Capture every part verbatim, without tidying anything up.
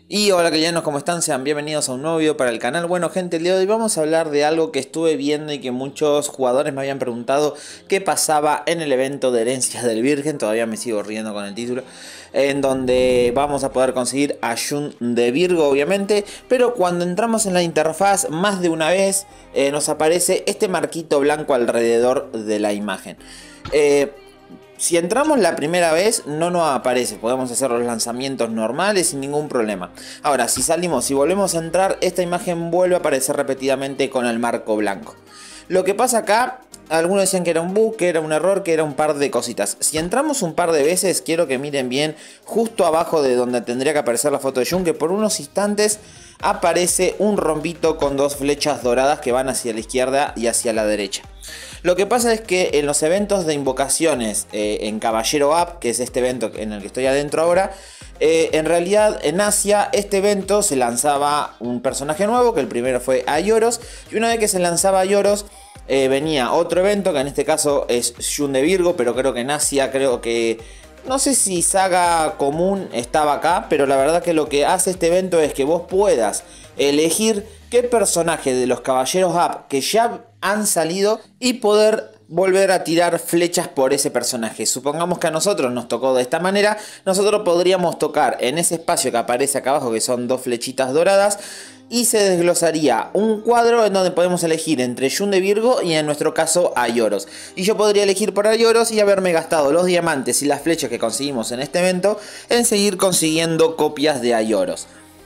Y hola cristianos, ¿cómo están? Sean bienvenidos a un nuevo video para el canal. Bueno gente, el día de hoy vamos a hablar de algo que estuve viendo y que muchos jugadores me habían preguntado qué pasaba en el evento de Herencias del Virgen. Todavía me sigo riendo con el título. En donde vamos a poder conseguir a Jun de Virgo obviamente. Pero cuando entramos en la interfaz más de una vez eh, nos aparece este marquito blanco alrededor de la imagen. Eh... Si entramos la primera vez no nos aparece, podemos hacer los lanzamientos normales sin ningún problema. Ahora si salimos y volvemos a entrar, esta imagen vuelve a aparecer repetidamente con el marco blanco. Lo que pasa acá, algunos decían que era un bug, que era un error, que era un par de cositas. Si entramos un par de veces, quiero que miren bien, justo abajo de donde tendría que aparecer la foto de Jun, que por unos instantes aparece un rombito con dos flechas doradas que van hacia la izquierda y hacia la derecha. Lo que pasa es que en los eventos de invocaciones eh, en Caballero Up, que es este evento en el que estoy adentro ahora, eh, en realidad en Asia este evento se lanzaba un personaje nuevo, que el primero fue Aioros, y una vez que se lanzaba Aioros eh, venía otro evento, que en este caso es Jun de Virgo, pero creo que en Asia creo que... No sé si Saga Común estaba acá, pero la verdad que lo que hace este evento es que vos puedas elegir qué personaje de los Caballeros Up que ya han salido y poder volver a tirar flechas por ese personaje. Supongamos que a nosotros nos tocó de esta manera, nosotros podríamos tocar en ese espacio que aparece acá abajo, que son dos flechitas doradas, y se desglosaría un cuadro en donde podemos elegir entre Jun de Virgo y en nuestro caso Aioros. Y yo podría elegir por Aioros y haberme gastado los diamantes y las flechas que conseguimos en este evento en seguir consiguiendo copias de Aioros.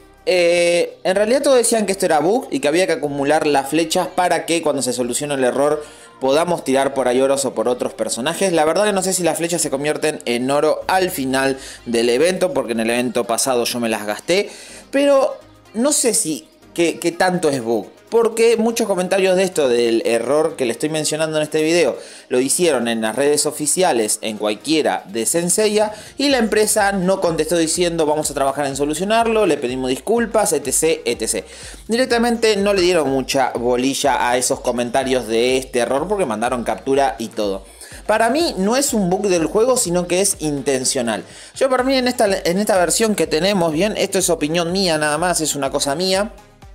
Eh, en realidad todos decían que esto era bug y que había que acumular las flechas para que cuando se solucione el error podamos tirar por Aioros o por otros personajes. La verdad que no sé si las flechas se convierten en oro al final del evento, porque en el evento pasado yo me las gasté, pero no sé si qué, qué tanto es bug. Porque muchos comentarios de esto, del error que le estoy mencionando en este video, lo hicieron en las redes oficiales, en cualquiera de Senseiya, y la empresa no contestó diciendo vamos a trabajar en solucionarlo, le pedimos disculpas, etc, etcétera. Directamente no le dieron mucha bolilla a esos comentarios de este error porque mandaron captura y todo. Para mí no es un bug del juego, sino que es intencional. Yo para mí en esta, en esta versión que tenemos, bien, esto es opinión mía nada más, es una cosa mía.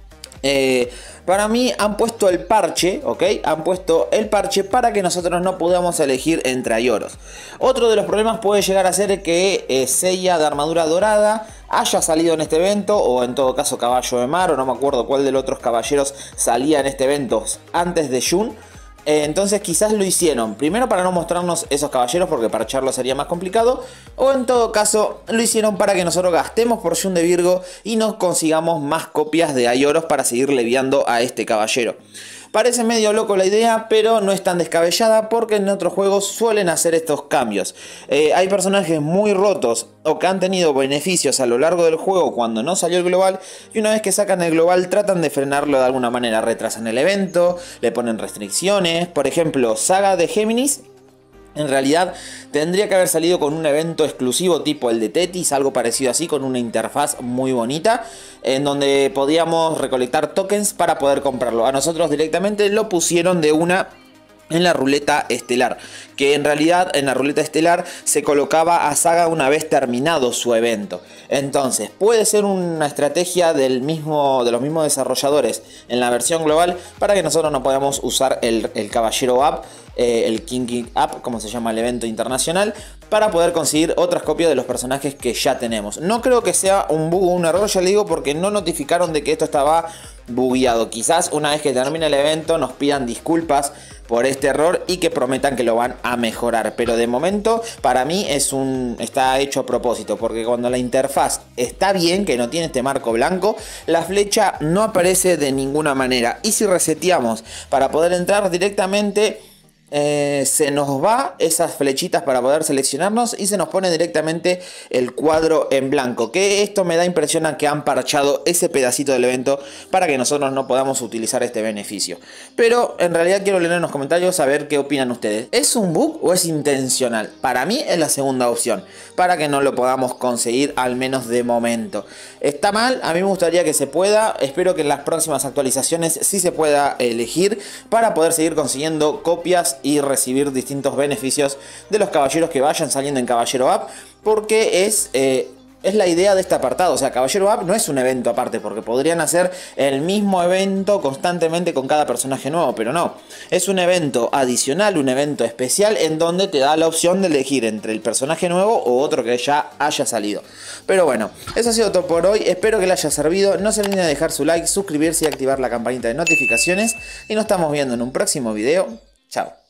Eh, para mí han puesto el parche, ¿ok? Han puesto el parche para que nosotros no podamos elegir entre Aioros. Otro de los problemas puede llegar a ser que eh, Seiya de armadura dorada haya salido en este evento, o en todo caso Caballo de Mar, o no me acuerdo cuál de los otros caballeros salía en este evento antes de Jun. Eh, entonces quizás lo hicieron primero para no mostrarnos esos caballeros, porque parcharlo sería más complicado, o en todo caso lo hicieron para que nosotros gastemos por Jun de Virgo y nos consigamos más copias de Aioros para seguir leviando a este caballero. Parece medio loco la idea, pero no es tan descabellada porque en otros juegos suelen hacer estos cambios. Eh, hay personajes muy rotos o que han tenido beneficios a lo largo del juego cuando no salió el global, y una vez que sacan el global tratan de frenarlo de alguna manera. Retrasan el evento, le ponen restricciones. Por ejemplo, Saga de Géminis en realidad tendría que haber salido con un evento exclusivo tipo el de Tetis, algo parecido así, con una interfaz muy bonita, en donde podíamos recolectar tokens para poder comprarlo. A nosotros directamente lo pusieron de una en la ruleta estelar, que en realidad en la ruleta estelar se colocaba a Saga una vez terminado su evento. Entonces puede ser una estrategia del mismo, de los mismos desarrolladores en la versión global para que nosotros no podamos usar el, el Caballero Up, eh, el King King Up, como se llama el evento internacional, para poder conseguir otras copias de los personajes que ya tenemos. No creo que sea un bug o un error, ya le digo, porque no notificaron de que esto estaba bugueado. Quizás una vez que termine el evento nos pidan disculpas por este error y que prometan que lo van a mejorar, pero de momento para mí es un, está hecho a propósito, porque cuando la interfaz está bien, que no tiene este marco blanco, la flecha no aparece de ninguna manera, y si reseteamos para poder entrar directamente, Eh, se nos va esas flechitas para poder seleccionarnos y se nos pone directamente el cuadro en blanco, que esto me da impresión a que han parchado ese pedacito del evento para que nosotros no podamos utilizar este beneficio. Pero en realidad quiero leer en los comentarios a ver qué opinan ustedes. ¿Es un bug o es intencional? Para mí es la segunda opción, para que no lo podamos conseguir, al menos de momento. ¿Está mal? A mí me gustaría que se pueda. Espero que en las próximas actualizaciones sí se pueda elegir para poder seguir consiguiendo copias y recibir distintos beneficios de los caballeros que vayan saliendo en Caballero Up, porque es eh, Es la idea de este apartado, o sea, Caballero Up no es un evento aparte, porque podrían hacer el mismo evento constantemente con cada personaje nuevo, pero no. Es un evento adicional, un evento especial, en donde te da la opción de elegir entre el personaje nuevo o otro que ya haya salido. Pero bueno, eso ha sido todo por hoy, espero que les haya servido, no se olviden de dejar su like, suscribirse y activar la campanita de notificaciones, y nos estamos viendo en un próximo video. Chao.